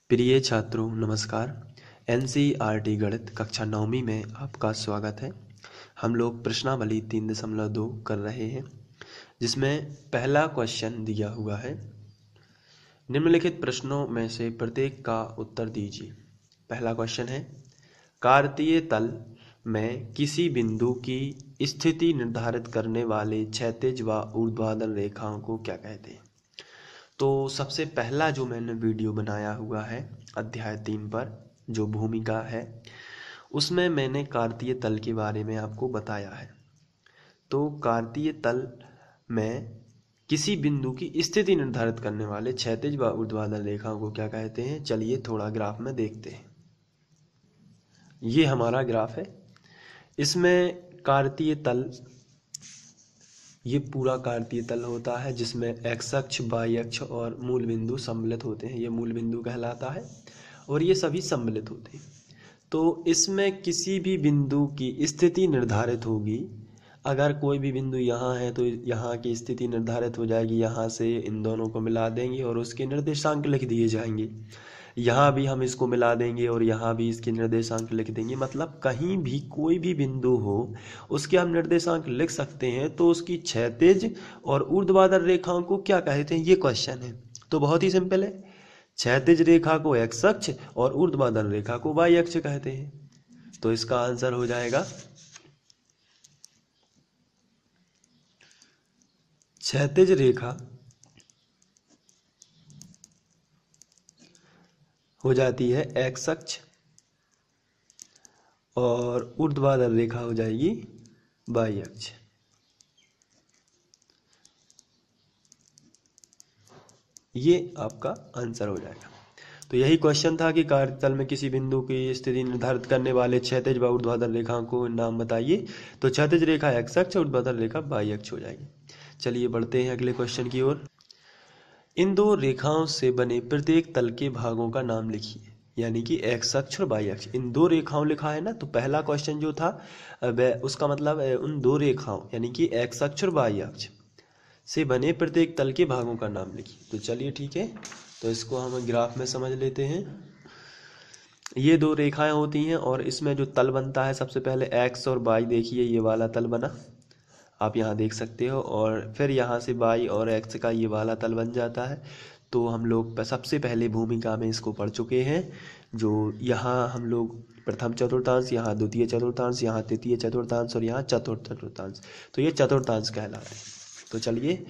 प्रिय छात्रों नमस्कार। एनसीईआरटी गणित कक्षा 9वीं में आपका स्वागत है। हम लोग प्रश्नावली 3.2 कर रहे हैं, जिसमें पहला क्वेश्चन दिया हुआ है, निम्नलिखित प्रश्नों में से प्रत्येक का उत्तर दीजिए। पहला क्वेश्चन है, कार्तीय तल में किसी बिंदु की स्थिति निर्धारित करने वाले क्षैतिज व ऊर्ध्वाधर रेखाओं को क्या कहते हैं। तो सबसे पहला जो मैंने वीडियो बनाया हुआ है अध्याय 3 पर जो भूमिका है, उसमें मैंने कार्तीय तल के बारे में आपको बताया है। तो कार्तीय तल में किसी बिंदु की स्थिति निर्धारित करने वाले क्षैतिज व ऊर्ध्वाधर रेखाओं को क्या कहते हैं। चलिए थोड़ा ग्राफ में देखते हैं। ये हमारा ग्राफ है। इसमें कार्तीय तल, ये पूरा कार्तीय तल होता है जिसमें एक्स अक्ष, वाई अक्ष और मूल बिंदु सम्मिलित होते हैं। ये मूल बिंदु कहलाता है और ये सभी सम्मिलित होते हैं। तो इसमें किसी भी बिंदु की स्थिति निर्धारित होगी। अगर कोई भी बिंदु यहाँ है तो यहाँ की स्थिति निर्धारित हो जाएगी। यहाँ से इन दोनों को मिला देंगे और उसके निर्देशांक लिख दिए जाएंगे। यहाँ भी हम इसको मिला देंगे और यहाँ भी इसके निर्देशांक लिख देंगे। मतलब कहीं भी कोई भी बिंदु हो उसके हम निर्देशांक लिख सकते हैं। तो उसकी क्षैतिज और ऊर्ध्वाधर रेखाओं को क्या कहते हैं, ये क्वेश्चन है। तो बहुत ही सिंपल है, क्षैतिज रेखा को एक्स अक्ष और ऊर्ध्वाधर रेखा को वाई अक्ष कहते हैं। तो इसका आंसर हो जाएगा क्षैतिज रेखा हो जाती है एक्स अक्ष और ऊर्ध्वाधर रेखा हो जाएगी वाई अक्ष। ये आपका आंसर हो जाएगा। तो यही क्वेश्चन था कि कार्यतल में किसी बिंदु की स्थिति निर्धारित करने वाले क्षैतिज व ऊर्ध्वाधर रेखाओं को नाम बताइए। तो क्षैतिज रेखा एक्स अक्ष, ऊर्ध्वाधर रेखा वाई अक्ष हो जाएगी। चलिए बढ़ते हैं अगले क्वेश्चन की ओर। इन दो रेखाओं से बने प्रत्येक तल के भागों का नाम लिखिए। यानी कि एक्स अक्ष और वाई अक्ष, इन दो रेखाओं लिखा है ना। तो पहला क्वेश्चन जो था उसका मतलब उन दो रेखाओं यानी कि एक्स अक्ष और वाई अक्ष से बने प्रत्येक तल के भागों का नाम लिखिए। तो चलिए ठीक है, तो इसको हम ग्राफ में समझ लेते हैं। ये दो रेखाएं होती हैं और इसमें जो तल बनता है, सबसे पहले एक्स और वाई, देखिए ये वाला तल बना, आप यहाँ देख सकते हो। और फिर यहाँ से वाई और एक्स का ये वाला तल बन जाता है। तो हम लोग सबसे पहले भूमिका में इसको पढ़ चुके हैं। जो यहाँ हम लोग प्रथम चतुर्थांश, यहाँ द्वितीय चतुर्थांश, यहाँ तृतीय चतुर्थांश और यहाँ चतुर्थ चतुर्थांश। तो ये चतुर्थांश कहलाते हैं। तो चलिए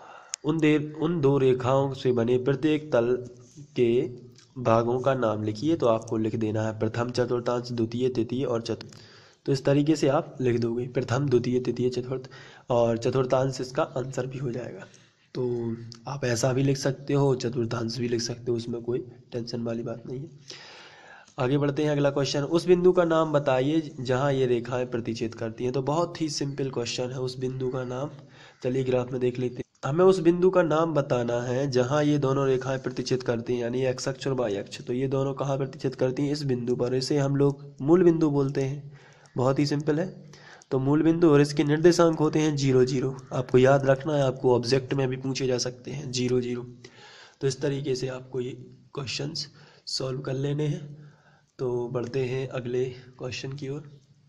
उन दो रेखाओं से बने प्रत्येक तल के भागों का नाम लिखिए। तो आपको लिख देना है प्रथम चतुर्थांश, द्वितीय, तृतीय और चतुर्थ। तो इस तरीके से आप लिख दोगे, प्रथम, द्वितीय, तृतीय, चतुर्थ और चतुर्थांश इसका आंसर भी हो जाएगा। तो आप ऐसा भी लिख सकते हो, चतुर्थांश भी लिख सकते हो, उसमें कोई टेंशन वाली बात नहीं है। आगे बढ़ते हैं। अगला क्वेश्चन, उस बिंदु का नाम बताइए जहां ये रेखाएं प्रतिच्छेद करती हैं। तो बहुत ही सिंपल क्वेश्चन है, उस बिंदु का नाम। चलिए ग्राफ में देख लेते हैं। हमें उस बिंदु का नाम बताना है जहां ये दोनों रेखाएं प्रतिच्छेद करती हैं, यानी एक्स अक्ष और वाई अक्ष। तो ये दोनों कहाँ प्रतिच्छेद करती हैं, इस बिंदु पर। इसे हम लोग मूल बिंदु बोलते हैं। बहुत ही सिंपल है। तो मूल बिंदु और इसके निर्देशांक होते हैं 0 0। आपको याद रखना है, आपको ऑब्जेक्ट में भी पूछे जा सकते हैं 0 0। तो इस तरीके से आपको ये क्वेश्चंस सॉल्व कर लेने हैं। तो बढ़ते हैं अगले क्वेश्चन की ओर।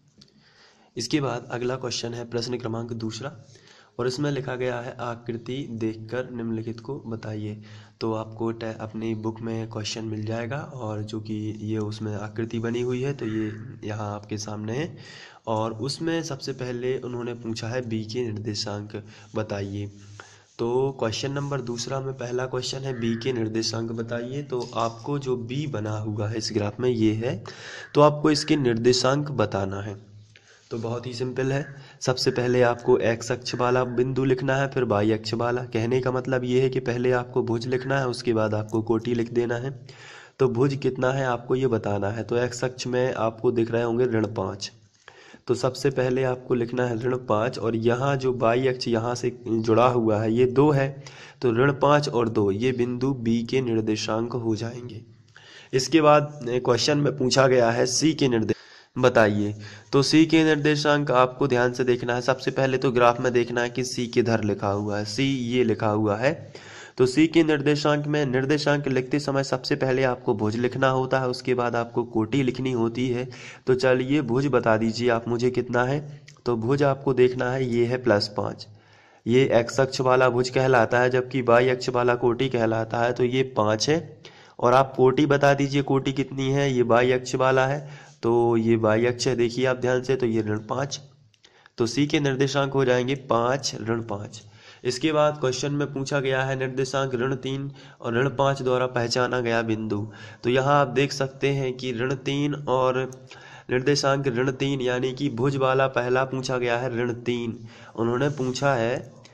इसके बाद अगला क्वेश्चन है प्रश्न क्रमांक 2 और इसमें लिखा गया है, आकृति देखकर निम्नलिखित को बताइए। तो आपको अपनी बुक में क्वेश्चन मिल जाएगा और जो कि ये उसमें आकृति बनी हुई है, तो ये यहाँ आपके सामने है। और उसमें सबसे पहले उन्होंने पूछा है बी के निर्देशांक बताइए। तो क्वेश्चन नंबर 2 में पहला क्वेश्चन है बी के निर्देशांक बताइए। तो आपको जो बी बना हुआ है इस ग्राफ में ये है, तो आपको इसके निर्देशांक बताना है। तो बहुत ही सिंपल है, सबसे पहले आपको एक्स अक्ष वाला बिंदु लिखना है, फिर वाई अक्ष वाला। कहने का मतलब ये है कि पहले आपको भुज लिखना है, उसके बाद आपको कोटि लिख देना है। तो भुज कितना है आपको ये बताना है। तो एक्स अक्ष में आपको दिख रहे होंगे ऋण 5। तो सबसे पहले आपको लिखना है ऋण 5 और यहाँ जो वाई अक्ष यहाँ से जुड़ा हुआ है ये 2 है। तो ऋण 5 और 2 ये बिंदु बी के निर्देशांक हो जाएंगे। इसके बाद क्वेश्चन में पूछा गया है सी के निर्देश बताइए। तो सी के निर्देशांक आपको ध्यान से देखना है। सबसे पहले तो ग्राफ में देखना है कि सी किधर लिखा हुआ है। सी ये लिखा हुआ है। तो सी के निर्देशांक में निर्देशांक लिखते समय सबसे पहले आपको भुज लिखना होता है, उसके बाद आपको कोटि लिखनी होती है। तो चलिए भुज बता दीजिए आप मुझे कितना है। तो भुज आपको देखना है, ये है +5, ये एक्स अक्ष वाला भुज कहलाता है, जबकि वाई अक्ष वाला कोटि कहलाता है। तो ये 5 है। और आप कोटि बता दीजिए, कोटि कितनी है। ये वाई अक्ष वाला है, तो ये वाई अक्ष है, देखिए आप ध्यान से, तो ये ऋण 5। तो सी के निर्देशांक हो जाएंगे 5 ऋण 5। इसके बाद क्वेश्चन में पूछा गया है निर्देशांक ऋण 3 और ऋण 5 द्वारा पहचाना गया बिंदु। तो यहाँ आप देख सकते हैं कि ऋण 3 और निर्देशांक ऋण 3 यानी कि भुज वाला पहला पूछा गया है ऋण 3। उन्होंने पूछा है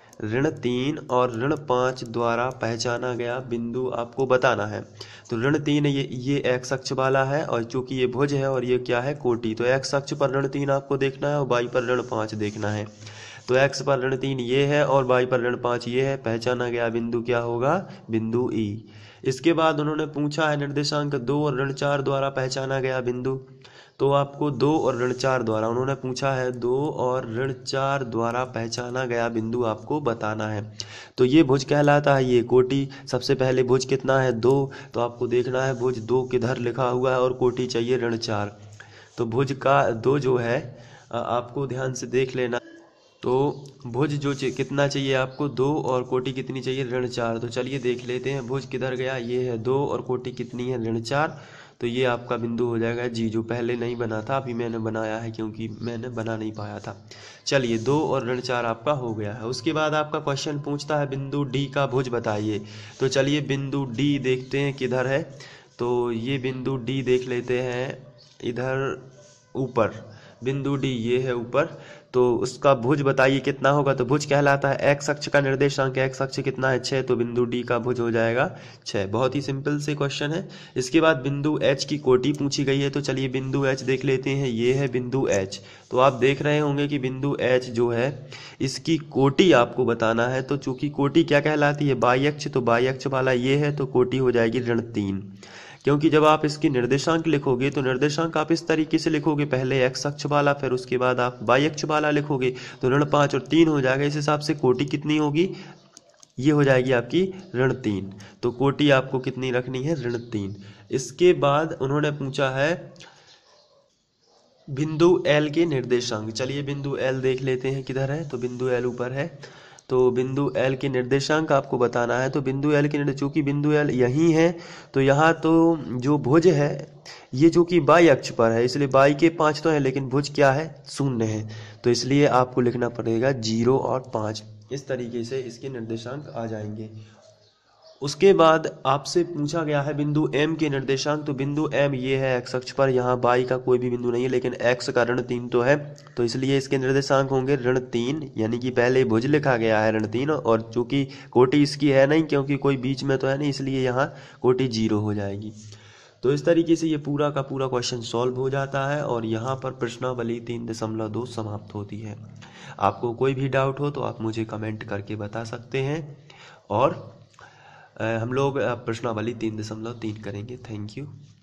ऋण 3 और ऋण 5 द्वारा पहचाना गया बिंदु आपको बताना है। तो ऋण 3 ये एक्स अक्ष वाला है, और चूंकि ये भुज है और ये क्या है कोटि, तो एक्स अक्ष पर ऋण 3 आपको देखना है और वाई पर ऋण 5 देखना है। तो एक्स पर ऋण 3 ये है और वाई पर ऋण 5 ये है। पहचाना गया बिंदु क्या होगा, बिंदु ई। इसके बाद उन्होंने पूछा है निर्देशांक 2 और ऋण 4 द्वारा पहचाना गया बिंदु। तो आपको 2 और ऋण 4 द्वारा, उन्होंने पूछा है 2 और ऋण 4 द्वारा पहचाना गया बिंदु आपको बताना है। तो ये भुज कहलाता है, ये कोटि। सबसे पहले भुज कितना है, 2। तो आपको देखना है भुज 2 किधर लिखा हुआ है और कोटि चाहिए ऋण 4। तो भुज का 2 जो है आपको ध्यान से देख लेना। तो भुज जो कितना चाहिए आपको, 2 और कोटि कितनी चाहिए, ऋण 4। तो चलिए देख लेते हैं भुज किधर गया, ये है 2 और कोटि कितनी है, ऋण 4। तो ये आपका बिंदु हो जाएगा जी, जो पहले नहीं बना था, अभी मैंने बनाया है क्योंकि मैंने बना नहीं पाया था। चलिए 2 और ऋण 4 आपका हो गया है। उसके बाद आपका क्वेश्चन पूछता है बिंदु डी का भुज बताइए। तो चलिए बिंदु डी देखते हैं किधर है। तो ये बिंदु डी देख लेते हैं इधर ऊपर, बिंदु डी ये है ऊपर। तो उसका भुज बताइए कितना होगा। तो भुज कहलाता है एक्स अक्ष का निर्देशांक, एक्स अक्ष कितना है 6, तो बिंदु डी का भुज हो जाएगा 6। बहुत ही सिंपल से क्वेश्चन है। इसके बाद बिंदु एच की कोटि पूछी गई है। तो चलिए बिंदु एच देख लेते हैं, ये है बिंदु एच। तो आप देख रहे होंगे कि बिंदु एच जो है इसकी कोटि आपको बताना है। तो चूंकि कोटि क्या कहलाती है, बाई अक्ष, तो बाई अक्ष वाला ये है, तो कोटि हो जाएगी ऋण 3। क्योंकि जब आप इसकी निर्देशांक लिखोगे तो निर्देशांक आप इस तरीके से लिखोगे, पहले एक्स अक्ष वाला, फिर उसके बाद आप वाई अक्ष वाला लिखोगे, तो ऋण 5 और 3 हो जाएगा। इस हिसाब से कोटि कितनी होगी, ये हो जाएगी आपकी ऋण 3। तो कोटि आपको कितनी रखनी है, ऋण 3। इसके बाद उन्होंने पूछा है बिंदु एल के निर्देशांक। चलिए बिंदु एल देख लेते हैं किधर है। तो बिंदु एल ऊपर है। तो बिंदु एल के निर्देशांक आपको बताना है। तो बिंदु एल के निर्देश, चूंकि बिंदु एल यहीं है, तो यहाँ तो जो भुज है ये चूंकि बाई अक्ष पर है, इसलिए बाई के 5 तो है, लेकिन भुज क्या है, 0 है। तो इसलिए आपको लिखना पड़ेगा 0 और 5। इस तरीके से इसके निर्देशांक आ जाएंगे। उसके बाद आपसे पूछा गया है बिंदु एम के निर्देशांक। तो बिंदु एम ये है एक्स अक्ष पर, यहाँ बाई का कोई भी बिंदु नहीं है, लेकिन एक्स का ऋण 3 तो है, तो इसलिए इसके निर्देशांक होंगे ऋण 3। यानी कि पहले भुज लिखा गया है ऋण 3, और चूंकि कोटि इसकी है नहीं, क्योंकि कोई बीच में तो है नहीं, इसलिए यहाँ कोटि 0 हो जाएगी। तो इस तरीके से ये पूरा का पूरा क्वेश्चन सॉल्व हो जाता है, और यहाँ पर प्रश्नावली 3.2 समाप्त होती है। आपको कोई भी डाउट हो तो आप मुझे कमेंट करके बता सकते हैं, और हम लोग प्रश्नावली 3.3 करेंगे। Thank you.